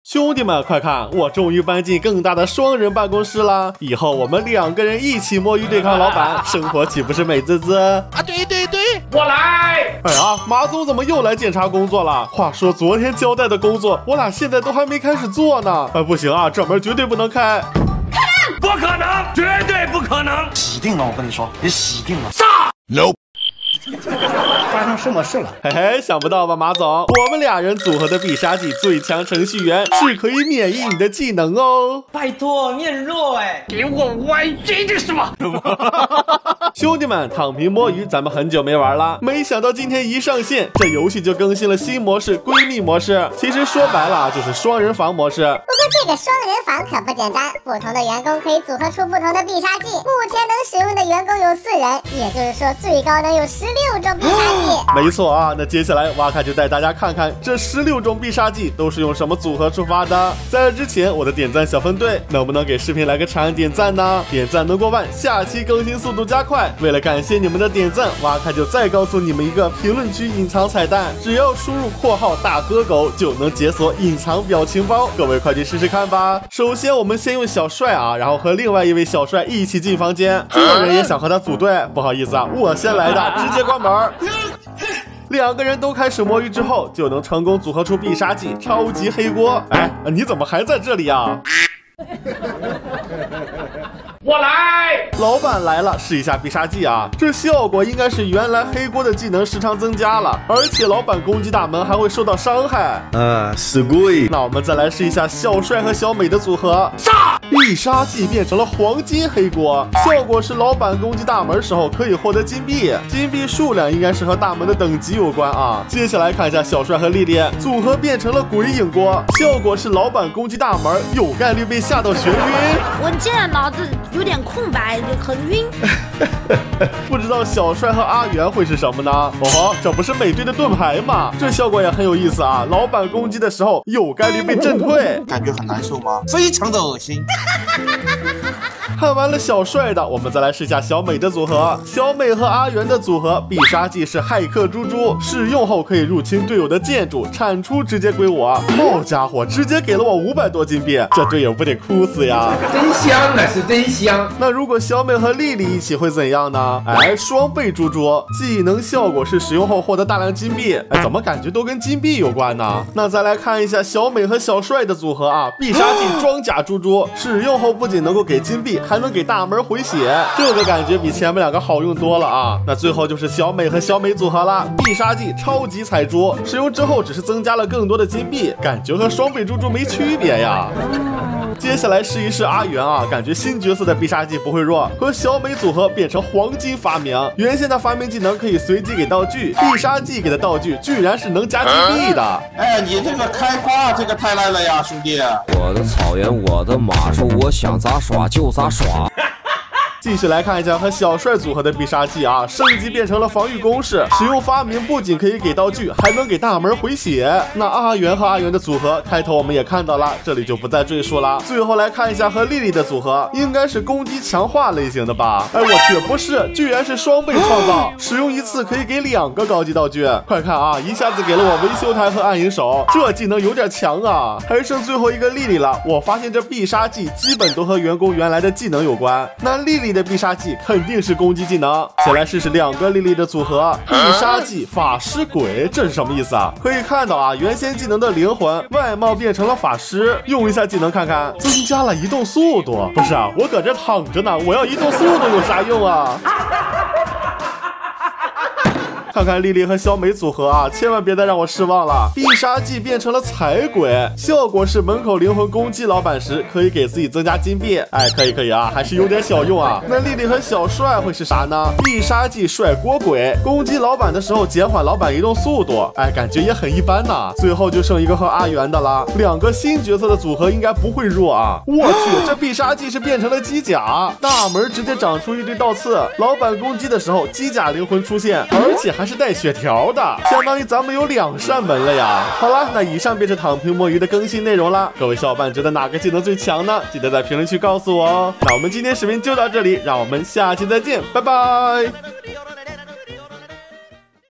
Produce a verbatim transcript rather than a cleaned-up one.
兄弟们，快看，我终于搬进更大的双人办公室了。以后我们两个人一起摸鱼对抗老板，生活岂不是美滋滋啊？ 对对对， 我来。 哎呀，马总怎么又来检查工作了？话说昨天交代的工作，我俩现在都还没开始做呢。哎，不行啊，这门绝对不能开。 不可能，绝对不可能！ 洗定了，我跟你说，你洗定了。 炸 ！No。发生什么事了？ 嘿嘿，想不到吧，马总，我们俩人组合的必杀技最强程序员是可以免疫你的技能哦。 拜托，你很弱哎！ 给我歪，这是什么？ 兄弟们，躺平摸鱼，咱们很久没玩了，没想到今天一上线，这游戏就更新了新模式——闺蜜模式。其实说白了，就是双人房模式。 不过这个双人房可不简单，不同的员工可以组合出不同的必杀技。目前能使用的员工有四人，也就是说最高能有十六种必杀技。 没错啊，那接下来瓦卡就带大家看看这十六种必杀技都是用什么组合触发的。在这之前，我的点赞小分队能不能给视频来个长按点赞呢？点赞能过万，下期更新速度加快。为了感谢你们的点赞，瓦卡就再告诉你们一个评论区隐藏彩蛋，只要输入括号大哥狗就能解锁隐藏表情包，各位快去试试看吧。首先我们先用小帅啊，然后和另外一位小帅一起进房间，这人也想和他组队，不好意思啊，我先来的，直接关门。两个人都开始摸鱼之后，就能成功组合出必杀技超级黑锅。哎，你怎么还在这里啊？ 我来， 老板来了，试一下必杀技啊！这效果应该是原来黑锅的技能时长增加了，而且老板攻击大门还会受到伤害。 啊，すごい。 那我们再来试一下小帅和小美的组合， 炸！ 必杀技变成了黄金黑锅，效果是老板攻击大门时候可以获得金币，金币数量应该是和大门的等级有关啊。接下来看一下小帅和丽丽组合变成了鬼影锅，效果是老板攻击大门有概率被吓到眩晕。 我现在脑子有点空白，很晕。 不知道小帅和阿元会是什么呢？哦，这不是美队的盾牌吗？这效果也很有意思啊！老板攻击的时候有概率被震退， 感觉很难受吗？非常的恶心。 看完了小帅的，我们再来试一下小美的组合。小美和阿元的组合必杀技是骇客猪猪，使用后可以入侵队友的建筑，产出直接归我。好家伙，直接给了我五百多金币，这队友不得哭死呀！ 真香，那是真香。 那如果小美和丽丽一起会怎样呢？哎，双倍猪猪，技能效果是使用后获得大量金币。哎，怎么感觉都跟金币有关呢？那再来看一下小美和小帅的组合啊，必杀技装甲猪猪，使用后不仅能够给金币，还能给大门回血，这个感觉比前面两个好用多了啊。那最后就是小美和小美组合了，必杀技超级彩珠，使用之后只是增加了更多的金币，感觉和双倍猪猪没区别呀。接下来试一试阿元啊，感觉新角色的必杀技不会弱，和小美组合变成黄金发明。原先的发明技能可以随机给道具，必杀技给的道具居然是能加金币的。 哎，你这个开挂这个太烂了呀，兄弟！ 我的草原，我的马，说我想咋耍就咋耍。 继续来看一下和小帅组合的必杀技啊，升级变成了防御攻势，使用发明不仅可以给道具，还能给大门回血。那阿元和阿元的组合，开头我们也看到了，这里就不再赘述了。最后来看一下和丽丽的组合，应该是攻击强化类型的吧？哎，我去，不是，居然是双倍创造，使用一次可以给两个高级道具。快看啊，一下子给了我维修台和暗影手，这技能有点强啊！还剩最后一个丽丽了，我发现这必杀技基本都和员工原来的技能有关。那丽丽的必杀技肯定是攻击技能，先来试试两个丽丽的组合。必杀技法师鬼，这是什么意思啊？可以看到啊，原先技能的灵魂外貌变成了法师，用一下技能看看，增加了移动速度。不是啊，我搁这躺着呢，我要移动速度有啥用啊？看看丽丽和小美组合啊，千万别再让我失望了。必杀技变成了财鬼，效果是门口灵魂攻击老板时可以给自己增加金币。哎，可以可以啊，还是有点小用啊。那丽丽和小帅会是啥呢？必杀技帅锅鬼，攻击老板的时候减缓老板移动速度。哎，感觉也很一般呐。最后就剩一个和阿元的了，两个新角色的组合应该不会弱啊。我去，这必杀技是变成了机甲，大门直接长出一堆倒刺，老板攻击的时候机甲灵魂出现，而且还是带血条的，相当于咱们有两扇门了呀。好了，那以上便是躺平摸鱼的更新内容了。各位小伙伴觉得哪个技能最强呢？记得在评论区告诉我哦。那我们今天视频就到这里，让我们下期再见，拜拜。